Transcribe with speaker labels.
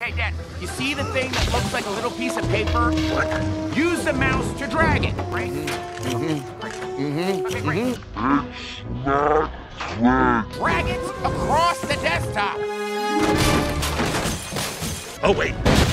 Speaker 1: Hey, Dad, you see the thing that looks like a little piece of paper?
Speaker 2: What?
Speaker 1: Use the mouse to drag it, right? Okay, great.
Speaker 2: It's not drag.
Speaker 1: Drag it across the desktop.
Speaker 2: Oh, wait.